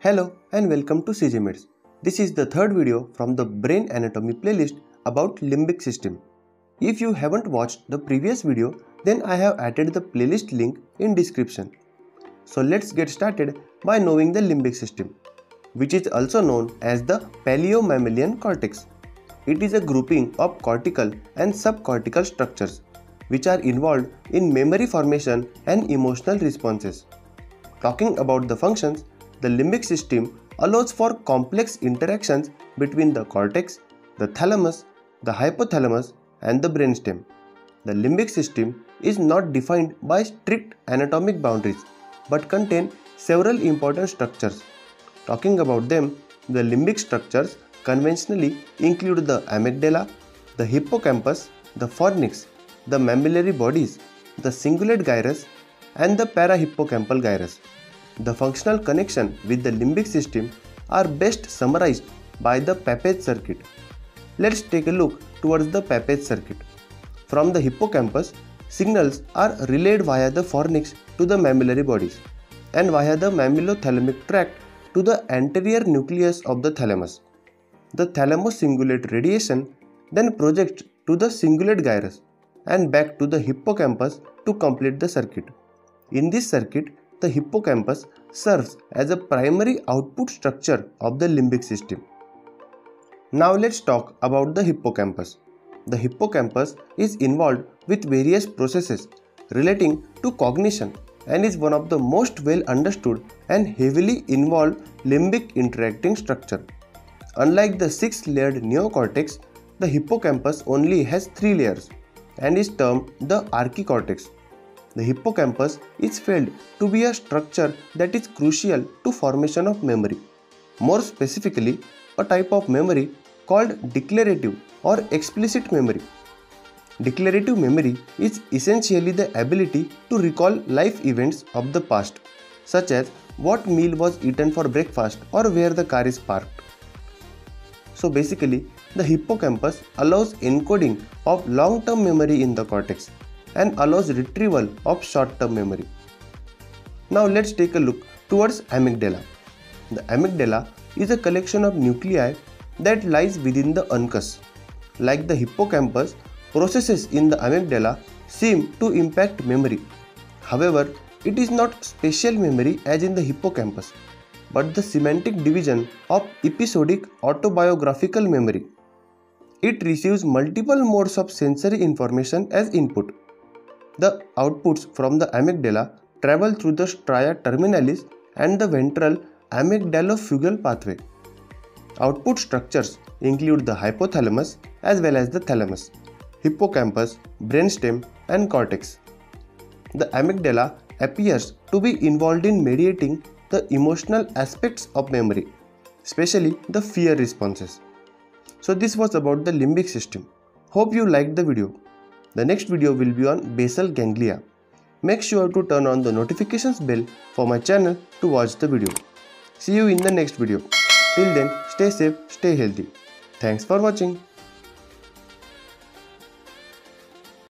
Hello and welcome to CGMeds. This is the third video from the brain anatomy playlist about limbic system. If you haven't watched the previous video, then I have added the playlist link in description. So let's get started by knowing the limbic system, which is also known as the paleomammalian cortex. It is a grouping of cortical and subcortical structures which are involved in memory formation and emotional responses. Talking about the functions, the limbic system allows for complex interactions between the cortex, the thalamus, the hypothalamus, and the brainstem. The limbic system is not defined by strict anatomic boundaries but contain several important structures. Talking about them, the limbic structures conventionally include the amygdala, the hippocampus, the fornix, the mammillary bodies, the cingulate gyrus, and the parahippocampal gyrus. The functional connection with the limbic system are best summarized by the Papez circuit. Let's take a look towards the Papez circuit. From the hippocampus, signals are relayed via the fornix to the mammillary bodies and via the mammillothalamic tract to the anterior nucleus of the thalamus. The thalamo-cingulate radiation then projects to the cingulate gyrus and back to the hippocampus to complete the circuit. In this circuit, the hippocampus serves as a primary output structure of the limbic system. Now let's talk about the hippocampus. The hippocampus is involved with various processes relating to cognition and is one of the most well understood and heavily involved limbic interacting structure. Unlike the 6-layered neocortex, the hippocampus only has 3 layers and is termed the archicortex. The hippocampus is felt to be a structure that is crucial to formation of memory. More specifically, a type of memory called declarative or explicit memory. Declarative memory is essentially the ability to recall life events of the past, such as what meal was eaten for breakfast or where the car is parked. So basically, the hippocampus allows encoding of long-term memory in the cortex and allows retrieval of short-term memory. Now let's take a look towards amygdala. The amygdala is a collection of nuclei that lies within the uncus. Like the hippocampus, processes in the amygdala seem to impact memory. However, it is not spatial memory as in the hippocampus, but the semantic division of episodic autobiographical memory. It receives multiple modes of sensory information as input. The outputs from the amygdala travel through the stria terminalis and the ventral amygdalofugal pathway. Output structures include the hypothalamus as well as the thalamus, hippocampus, brainstem, and cortex. The amygdala appears to be involved in mediating the emotional aspects of memory, especially the fear responses. So this was about the limbic system. Hope you liked the video. The next video will be on basal ganglia. Make sure to turn on the notifications bell for my channel to watch the video. See you in the next video. Till then, stay safe, stay healthy. Thanks for watching.